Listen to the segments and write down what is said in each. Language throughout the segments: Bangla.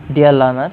Dear learners,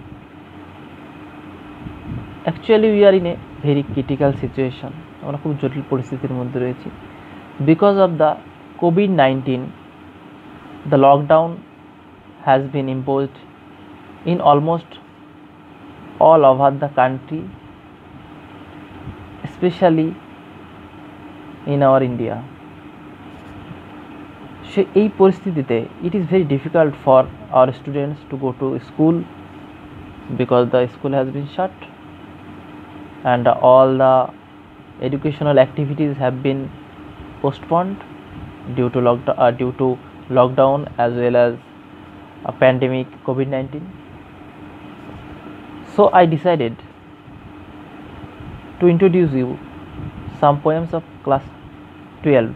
actually we are in a very critical situation. আমরা খুব জটিল পরিস্থিতির মধ্যে রয়েছি because of the COVID-19. The lockdown has been imposed in almost all over the country, especially in our India. So এই পরিস্থিতিতে it is very difficult for our students to go to school because the school has been shut and all the educational activities have been postponed due to lockdown as well as a pandemic COVID-19. So I decided to introduce you some poems of class 12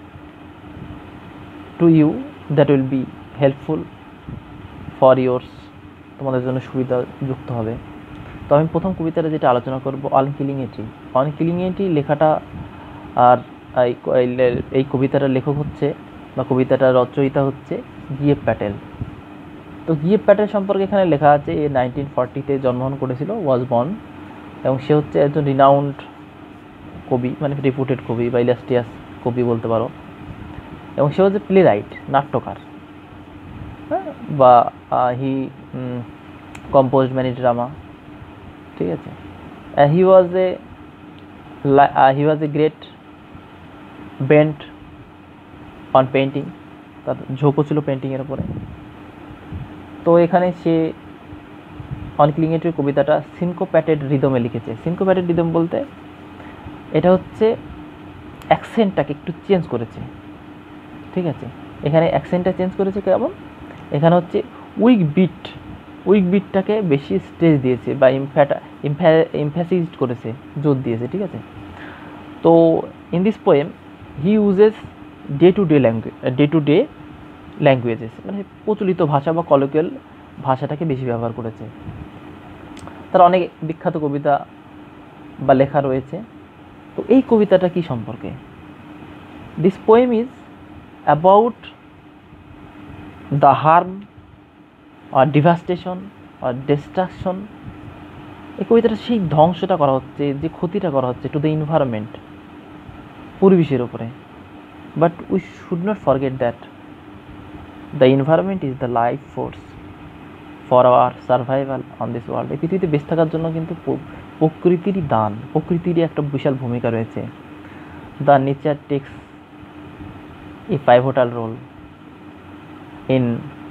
to you that will be helpful for yours, তোমাদের জন্য সুবিধাযুক্ত হবে। তো আমি প্রথম কবিতাটা যেটা আলোচনা করব on killing a tree. On killing a tree লেখাটা আর এই কবিতাটার লেখক হচ্ছে বা কবিতাটার রচয়িতা হচ্ছে GF প্যাটেল। তো GF প্যাটেল সম্পর্কে এখানে লেখা আছে এ 1940-তে জন্মগ্রহণ করেছিল, ওয়াজ বর্ন, এবং সে হচ্ছে একজন রিনাউন্ড কবি, মানে রিপুটেড কবি বা ইলাস্ট্রিয়াস কবি বলতে পারো, এবং সে হচ্ছে প্লে রাইট, নাট্যকার, বা হি কম্পোজড ম্যানি ড্রামা, ঠিক আছে। He was a great bent on painting, তার ঝোঁকও ছিল পেন্টিংয়ের উপরে। তো এখানে সে অন কিলিং এ ট্রির কবিতাটা সিনকোপ্যাটেড রিদমে লিখেছে। সিনকোপ্যাটেড রিদম বলতে এটা হচ্ছে অ্যাকসেন্টটাকে একটু চেঞ্জ করেছে, ঠিক আছে। এখানে অ্যাকসেন্টটা চেঞ্জ করেছে কেমন, এখানে হচ্ছে উইক বিটটাকে বেশি স্ট্রেস দিয়েছে বা এমফ্যাসাইজড করেছে, জোর দিয়েছে, ঠিক আছে। তো in this poem he uses day to day languages, মানে প্রচলিত ভাষা বা কলোকিয়াল ভাষাটাকে বেশি ব্যবহার করেছে। তার অনেক বিখ্যাত কবিতা বা লেখা রয়েছে। তো এই কবিতাটা কি সম্পর্কে? This poem is about the harm আর ডিভাস্টেশন আর ডিস্ট্রাকশন। এই কবিতাটা সেই ধ্বংসটা করা হচ্ছে, যে ক্ষতিটা করা হচ্ছে টু দ্য এনভায়রনমেন্ট, পরিবেশের উপরে। But we should not forget that the environment is the life force for our survival on this world. এই পৃথিবীতে বেঁচে থাকার জন্য কিন্তু প্রকৃতিরই দান, প্রকৃতিরই একটা বিশাল ভূমিকা রয়েছে। The nature takes a pivotal role in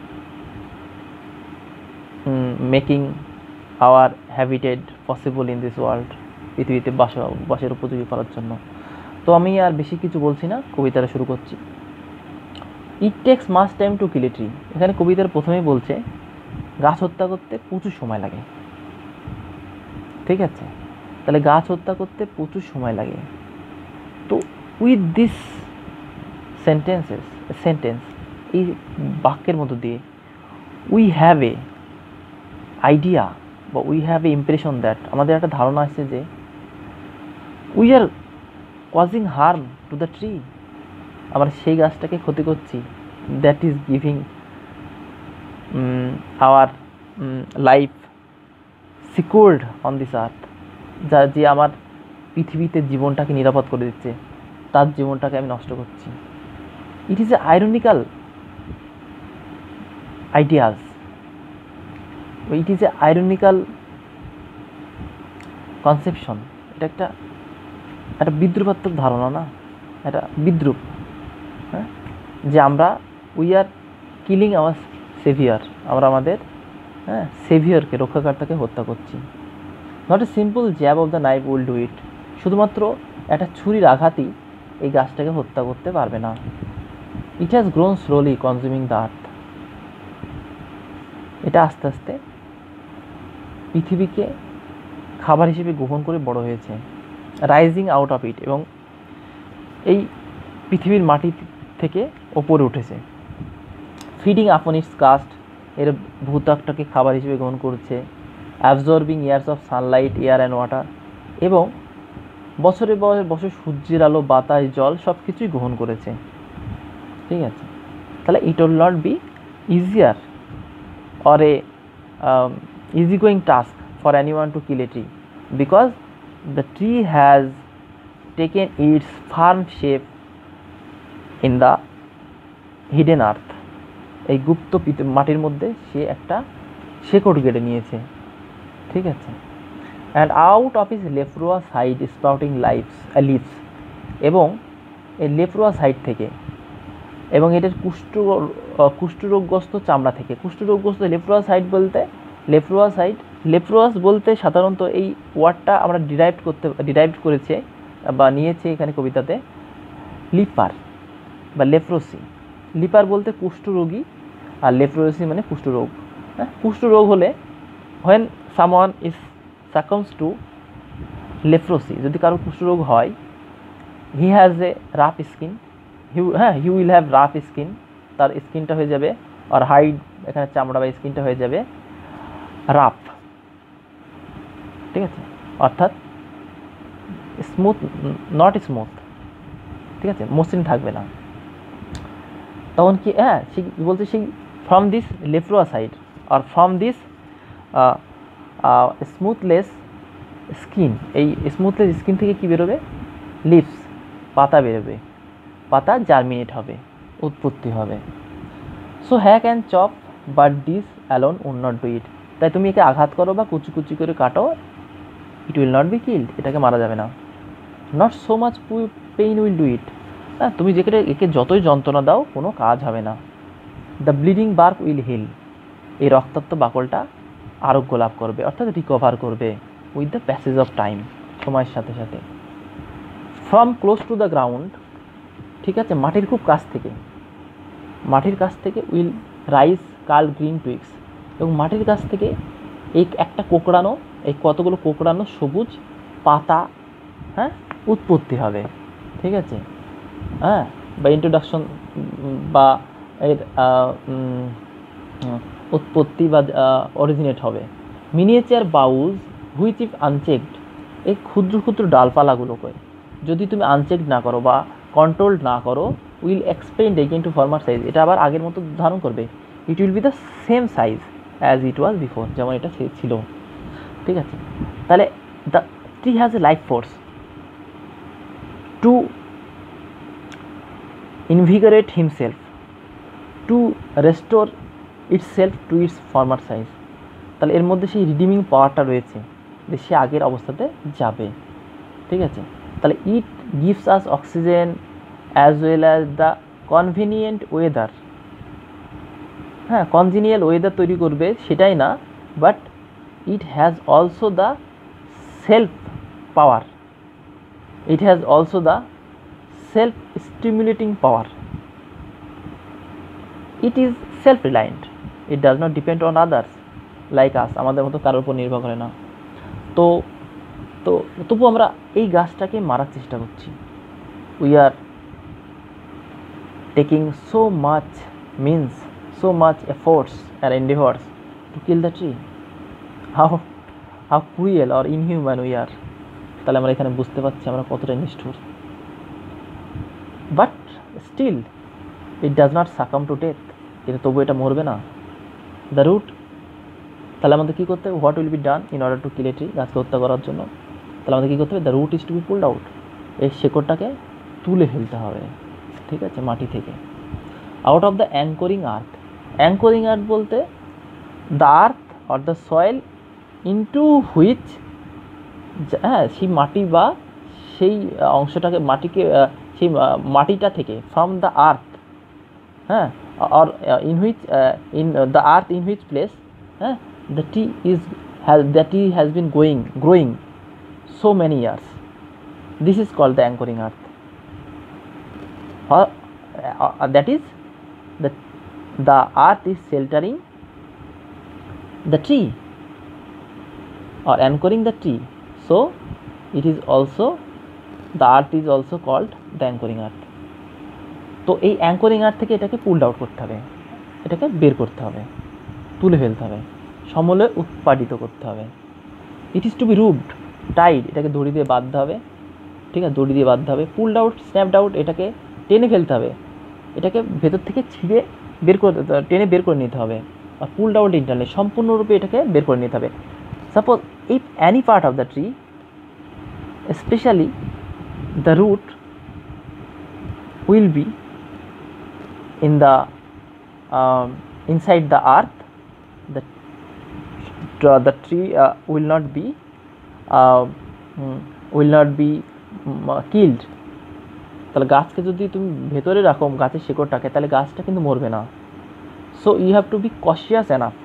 making our habitat possible in this world, পৃথিবীতে বাসের উপযোগী করার জন্য। তো আমি আর বেশি কিছু বলছি না, কবিতাটা শুরু করছি। It takes much time to kill a tree. এখানে কবিতার প্রথমেই বলছে গাছ হত্যা করতে প্রচুর সময় লাগে, ঠিক আছে। তাহলে গাছ হত্যা করতে প্রচুর সময় লাগে। তো উইথ দিস সেন্টেন্স, এই বাক্যের মধ্য দিয়ে উই হ্যাভ এ আইডিয়া বা we have a impression that, আমাদের একটা ধারণা আসছে যে we are causing harm to the tree, আমরা সেই গাছটাকে ক্ষতি করছি। That is giving our life secured on this earth, যে আমার পৃথিবীতে জীবনটাকে নিরাপদ করে দিচ্ছে, তার জীবনটাকে আমি নষ্ট করছি। It is a ironical ideas, it is a ironical conception. এটা একটা বিদ্রুপাত্মক ধারণা, না, এটা বিদ্রুপ, হ্যাঁ, যে আমরা we are killing our saviour, আমরা আমাদের সেভিয়ারকে, রক্ষাকর্তাকে হত্যা করছি। Not a simple jab of the knife will do it, শুধুমাত্র একটা ছুরির আঘাতই এই গাছটাকে হত্যা করতে পারবে না। It has grown slowly consuming the earth, এটা আস্তে আস্তে পৃথিবীকে খাবার হিসেবে গ্রহণ করে বড় হয়েছে। রাইজিং আউট অফ ইট, এবং এই পৃথিবীর মাটি থেকে ওপরে উঠেছে। ফিডিং আপন ইটস কাস্ট, এর ভূত্বকটাকে খাবার হিসেবে গ্রহণ করছে। Absorbing years of sunlight, air and water, এবং বছরের পর বছর সূর্যের আলো, বাতাস, জল সব কিছুই গ্রহণ করেছে, ঠিক আছে। তাহলে it will not be easier or a easygoing task for anyone to kill a tree, because the tree has taken its firm shape in the hidden earth. এই গুপ্ত মাটির মধ্যে সে একটা শেকড় গেড়ে নিয়েছে, ঠিক আছে। And out of its leprous side sprouting leaves, এবং এই লেফ্রোয়া সাইড থেকে, এবং এটার কুষ্ঠরোগগ্রস্ত চামড়া থেকে, কুষ্ঠরোগগ্রস্ত লেফ্রোয়া লেপ্রোয়াস বলতে সাধারণত এই ওয়ার্ডটা আমরা ডিরাইভ করেছে বা নিয়েছে এখানে কবিতাতে লিপার বা লেপ্রোসি। লিপার বলতে কুষ্ঠরোগী, আর লেপ্রোসি মানে কুষ্ঠরোগ। হ্যাঁ, কুষ্ঠরোগ হলে when someone is succumbs to leprosy, যদি কারো কুষ্ঠরোগ হয়, he has a rough skin, he will have rough skin, তার স্কিনটা হয়ে যাবে, আর হাইড এখানে চামড়া বা স্কিনটা হয়ে যাবে রাফ, ঠিক আছে, অর্থাৎ স্মুথ, নট স্মুথ, ঠিক আছে, মসৃণ থাকবে না। তখন কি, হ্যাঁ, সে বলছে সেই ফ্রম দিস লেপ্রোয়া সাইড আর ফ্রম দিস স্মুথলেস স্কিন, এই স্মুথলেস স্কিন থেকে কী বেরোবে, লিভস, পাতা বেরোবে, পাতা জার্মিনেট হবে, উৎপত্তি হবে। So hack and chop but this alone would not do it, তাই তুমি একে আঘাত করো বা কুচি কুচি করে কাটো, it will not be killed, এটাকে মারা যাবে না। Not so much pain will do it, হ্যাঁ, তুমি যেখানে একে যতই যন্ত্রণা দাও কোনো কাজ হবে না। The bleeding bark will heal, এই রক্তাক্ত বাকলটা আরোগ্য লাভ করবে, অর্থাৎ রিকভার করবে with the passage of time, সময়ের সাথে সাথে। From close to the ground, ঠিক আছে, মাটির খুব কাছ থেকে, মাটির কাছ থেকে will rise curled green twigs, এবং মাটির কাছ থেকে এই একটা কোঁকড়ানো, এই কতগুলো কোঁকড়ানো সবুজ পাতা, হ্যাঁ, উৎপত্তি হবে, ঠিক আছে। হ্যাঁ, বা ইন্ট্রোডাকশন বা এর উৎপত্তি বা অরিজিনেট হবে। Miniature boughs which if unchecked, এই ক্ষুদ্র ক্ষুদ্র ডালপালাগুলোকে যদি তুমি আনচেকড না করো বা কন্ট্রোল না করো, will expand again to former size, এটা আবার আগের মতো ধারণ করবে। It will be the same size as it was before, যেমন এটা ছিল, ঠিক আছে। তাহলে the tree has a life force to invigorate himself, to restore itself to its former size, তাহলে এর মধ্যে সেই রিডিমিং পাওয়ারটা রয়েছে যে সে আগের অবস্থাতে যাবে, ঠিক আছে। তাহলে it gives us oxygen as well as the convenient weather, হ্যাঁ, কনজিনিয়াল ওয়েদার তৈরি করবে সেটাই না, but it has also the self power, it has also the self-stimulating power. It is self-reliant. It does not depend on others like us. আমাদের মতো কারোর উপর নির্ভর করে না। তো তবু আমরা এই গাছটাকে মারার চেষ্টা করছি। We are taking so much efforts and endeavors to kill the tree. How cruel or inhuman we are. তাহলে আমরা এখানে বুঝতে পারছি আমরা কতটা নিষ্ঠুর। But still it does not succumb to death, কিন্তু তবু এটা মরবে না। দ্য রুট, তাহলে আমাদের কী করতে হবে, what will be done in order to kill a tree, গাছকে হত্যা করার জন্য। তাহলে আমাদের কী করতে হবে, the root is to be pulled out, এই শেকড়টাকে তুলে ফেলতে হবে, ঠিক আছে, মাটি থেকে। Out of the anchoring earth, anchoring earth বলতে the earth or the soil into which, হ্যাঁ, সেই মাটি বা সেই অংশটাকে, মাটিকে, সেই মাটিটা থেকে, ফ্রম দ্য আর্থ, হ্যাঁ, or in which, in the earth in which place, হ্যাঁ, the tree has been growing so many years. This is called the anchoring earth. That is, the earth is sheltering the tree or anchoring the tree. So it is also, the earth is also called the anchoring earth. তো এই অ্যাঙ্করিং আর্থ থেকে এটাকে পুলড আউট করতে হবে, এটাকে বের করতে হবে, তুলে ফেলতে হবে, সমূলে উৎপাদিত করতে হবে। It is to be roped, tied, এটাকে দড়ি দিয়ে বাঁধতে হবে, ঠিক আছে, দড়ি দিয়ে বাঁধতে হবে। পুলড আউট, স্ন্যাপড আউট, এটাকে টেনে ফেলতে হবে, এটাকে ভেতর থেকে ছিঁড়ে টেনে বের করে নিতে হবে, পুলড আউট ইন্টারনালি, সম্পূর্ণরূপে এটাকে বের করে নিতে হবে। Suppose if any part of the tree, specially the root, will be in the inside the earth, the tree will not be killed. তাহলে গাছকে যদি তুমি ভেতরে রাখো, গাছের শিকড়টাকে, তাহলে গাছটা কিন্তু মরবে না। So you have to be cautious enough,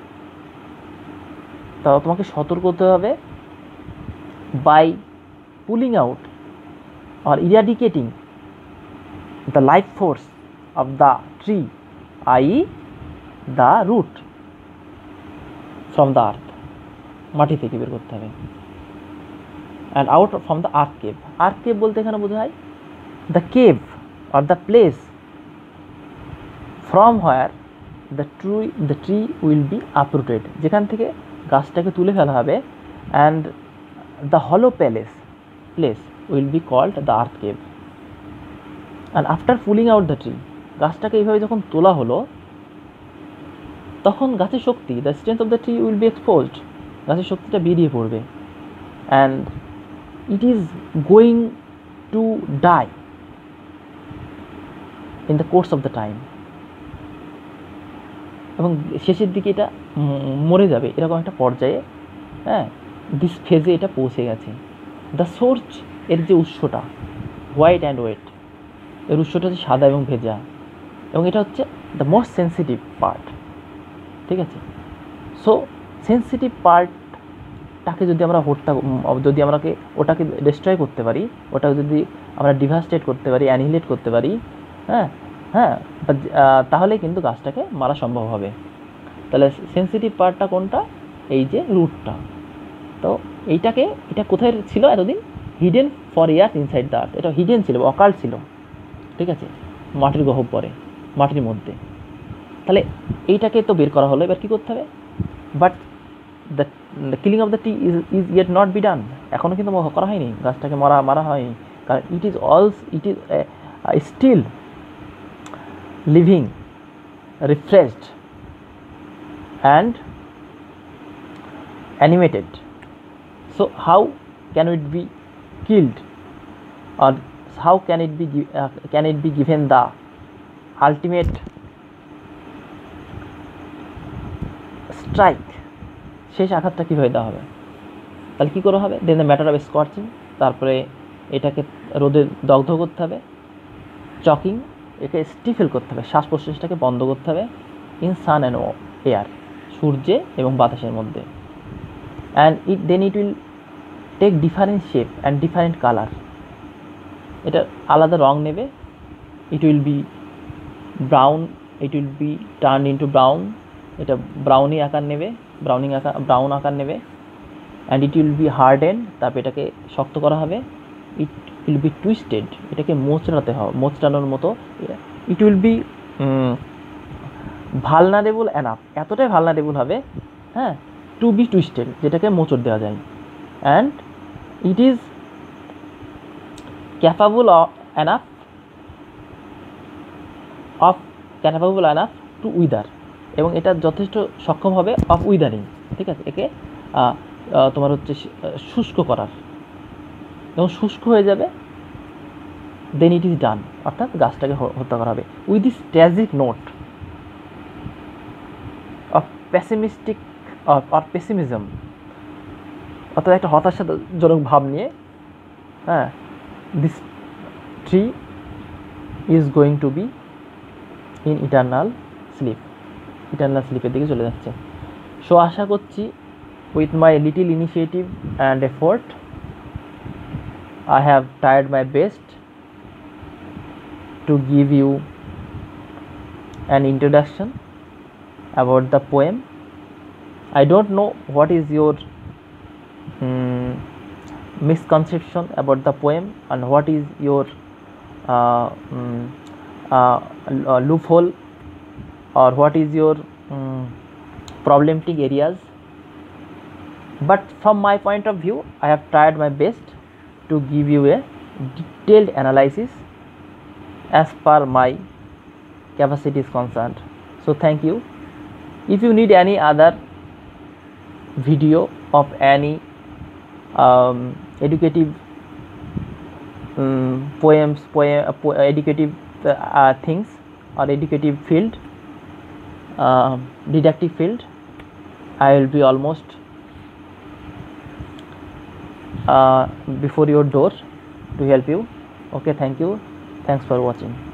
তাও তোমাকে সতর্ক হতে হবে by pulling out or eradicating the life force of the tree, i.e. the root from the earth, মাটি থেকে বের করতে হবে। and out from the earth cave, earth cave বলতে এখানে বোঝায় the cave or the place from where the tree will be uprooted, যেখান থেকে গাছটাকে তুলে ফেলা হবে, and the hollow place will be called the earth cave. and after pulling out the tree, গাছটাকে এইভাবে যখন তোলা হলো, তখন গাছের শক্তি, the strength of the tree will be exposed, গাছের শক্তিটা বেরিয়ে পড়বে, and it is going to die in the course of the time, এবং শেষের দিকে এটা মরে যাবে, এরকম একটা পর্যায়ে, হ্যাঁ, দিস ফেজে এটা পৌঁছে গেছে। দ্য সোর্স, এর যে উৎসটা, হোয়াইট অ্যান্ড ওয়েট, এর উৎসটা হচ্ছে সাদা এবং ভেজা, এবং এটা হচ্ছে দ্য মোস্ট সেন্সিটিভ পার্ট, ঠিক আছে। সো সেন্সিটিভ পার্টটাকে যদি আমরা যদি আমরাকে ওটাকে ডিস্ট্রয় করতে পারি, ওটাকে যদি আমরা ডিভাস্টেট করতে পারি, অ্যানিহিলেট করতে পারি, তাহলে কিন্তু গাছটাকে মারা সম্ভব হবে। তাহলে সেন্সিটিভ পার্টটা কোনটা? এই যে রুটটা। তো এটা কোথায় ছিল এতদিন? Hidden for years inside the earth, এটা হিডেন ছিল, অকাল্ট ছিল, ঠিক আছে, মাটির গহ্বরে, মাটির মধ্যে। তাহলে এইটাকে তো বের করা হলো, এবার কী করতে হবে? But the killing of the tree is yet not be done, এখনও কিন্তু করা হয়নি, গাছটাকে মারা হয়নি, কারণ it is still living, refreshed and animated. So how can it be killed, or how can it be given the ultimate strike? শেষ আঘাতটা কীভাবে দেওয়া হবে? তাহলে কী করা হবে? Then the matter of scorching, তারপরে এটাকে রোদে দগ্ধ করতে হবে, চকিং, একে স্টিফেল করতে হবে, শ্বাস প্রশ্বাসটাকে বন্ধ করতে হবে, ইন সান অ্যান্ড এয়ার, সূর্যে এবং বাতাসের মধ্যে। and then it will take different shape and different color, এটা আলাদা রং নেবে, it will be brown, it will be turned into brown, এটা ব্রাউন আকার নেবে, and it will be hardened, তারপর এটাকে শক্ত করা হবে, it will be twisted, এটাকে মোচড়ানোর মতো, it will be vulnerable enough, এতটাই vulnerable হবে, হ্যাঁ, টু বি টুইস্টেড, যেটাকে মোচড় দেওয়া যায়, and it is capable enough to wither, এবং এটা যথেষ্ট সক্ষম হবে অফ উইদারিং, ঠিক আছে, একে তোমার হচ্ছে শুষ্ক করার, এবং শুষ্ক হয়ে যাবে, দেন ইট ইজ ডান, অর্থাৎ গাছটাকে হত্যা করা হবে। With this tragic note of pessimism, অর্থাৎ একটা হতাশাজনক ভাব নিয়ে, হ্যাঁ, this tree is going to be in eternal স্লিপের দিকে চলে যাচ্ছে। সো আশা করছি with my little initiative and effort I have tried my best to give you an introduction about the poem. I don't know what is your misconception about the poem, and what is your loophole, or what is your problematic areas. But from my point of view, I have tried my best to give you a detailed analysis as per my capacity is concerned. So thank you. If you need any other video of any educative educative things or educative field, didactic field, I will be almost before your door to help you. Okay, thank you, thanks for watching.